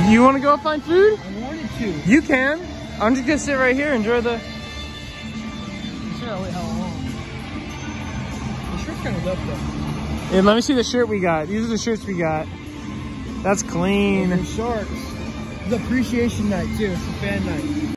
You want to go find food? I wanted to. You can. I'm just gonna sit right here, enjoy the. Wait, how long? The shirt's kind of up though. Hey, let me see the shirt we got. These are the shirts we got. That's clean. The Sharks. It's appreciation night too. It's a fan night.